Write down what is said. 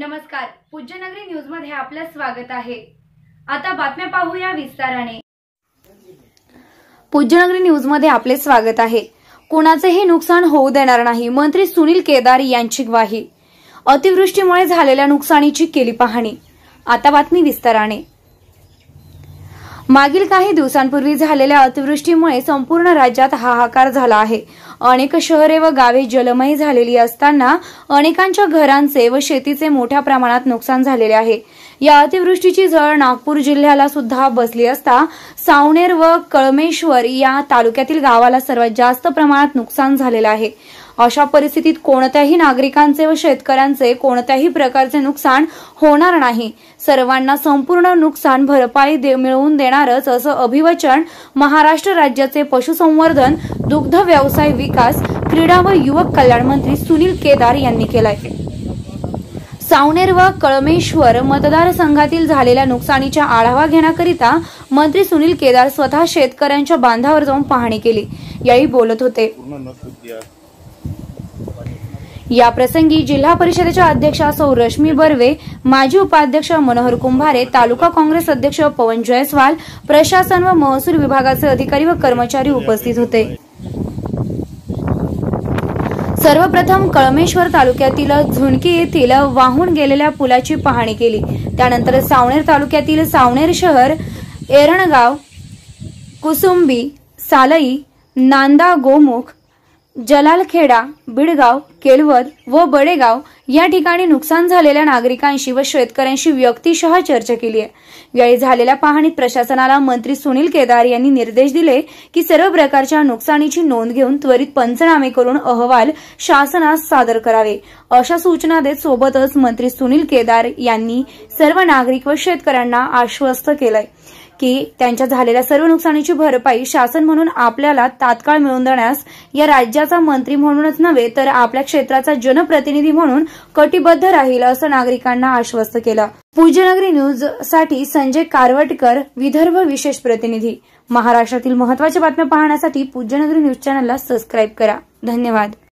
नमस्कार, पूज्यनगरी न्यूज मध्ये आपलं स्वागत आहे। आता बातम्या पाहूया विस्ताराने। पूज्यनगरी न्यूज मध्ये आपले स्वागत आहे। कोणाचेही नुकसान होऊ देणार नाही, मंत्री सुनील केदार यांची ग्वाही। अतिवृष्टीमुळे झालेल्या नुकसानीची केली पाहणी। आता बातमी विस्ताराने। मागील काही दिवसांपूर्वी झालेल्या अतिवृष्टीमुळे संपूर्ण राज्यात हाहाकार झाला आहे। अनेक शहरे व गावे जलमय झालेली असताना अनेकांच्या घरांचे व शेतीचे मोठ्या प्रमाणात नुकसान झालेले आहे। या अतिवृष्टीची झळ नागपूर जिल्ह्याला सुद्धा बसली असता सावनेर व कळमेश्वर या तालुक्यातील गावाला सर्वात जास्त प्रमाणात नुकसान झालेले आहे। अशा परिस्थितीत कोणत्याही नागरिकांचे व शेतकऱ्यांचे कोणत्याही प्रकारचे नुकसान होणार नाही, सर्वांना संपूर्ण नुकसान भरपाई मिळवून देणारच असं अभिवचन महाराष्ट्र राज्याचे पशुसंवर्धन, दुग्ध व्यवसाय विकास, क्रीडा व युवक कल्याण मंत्री सुनील केदार यांनी केलंय। सावनेर व कळमेश्वर मतदारसंघातील झालेल्या नुकसानीचा आढावा घेण्याकरिता मंत्री सुनील केदार स्वतः शेतकऱ्यांच्या बांधावर जाऊन पाहणी केली। यावेळी बोलत होते। या प्रसंगी जिल्हा परिषदेच्या अध्यक्षा सौ रश्मी बर्वे, माजी उपाध्यक्ष मनोहर कुंभारे, तालुका काँग्रेस अध्यक्ष पवन जयस्वाल, प्रशासन व महसूल विभागाचे अधिकारी व कर्मचारी उपस्थित होते। सर्वप्रथम कळमेश्वर तालुक्यातील झुणकी येथील वाहून गेलेल्या पुलाची पाहणी केली। त्यानंतर सावनेर तालुक्यातील सावनेर शहर, एरणगाव, कुसुंबी, सालई, नांदा, गोमुख, जलालखेडा, बिडगाव, केलवद व बडेगाव या ठिकाणी नुकसान झालेल्या नागरिकांशी व शेतकऱ्यांशी व्यक्तिशः चर्चा केली आहे। यावेळी झालेल्या पाहणीत प्रशासनाला मंत्री सुनील केदार यांनी निर्देश दिले की सर्व प्रकारच्या नुकसानीची नोंद घेऊन त्वरित पंचनामे करून अहवाल शासनास सादर करावे, अशा सूचना देत सोबतच मंत्री सुनील केदार यांनी सर्व नागरिक व शेतकऱ्यांना आश्वस्त केलंय की त्यांच्या झालेल्या सर्व नुकसानीची भरपाई शासन म्हणून आपल्याला तात्काळ मिळवून देण्यास या राज्याचा मंत्री म्हणूनच नव्हे तर आपल्या क्षेत्राचा जनप्रतिनिधी म्हणून कटिबद्ध राहील, असं नागरिकांना आश्वस्त केलं। पूज्यनगरी न्यूज साठी संजय कारवटकर, विदर्भ विशेष प्रतिनिधी। महाराष्ट्रातील महत्त्वाच्या बातम्या पाहण्यासाठी पूज्यनगरी न्यूज चॅनलला सबस्क्राइब करा। धन्यवाद।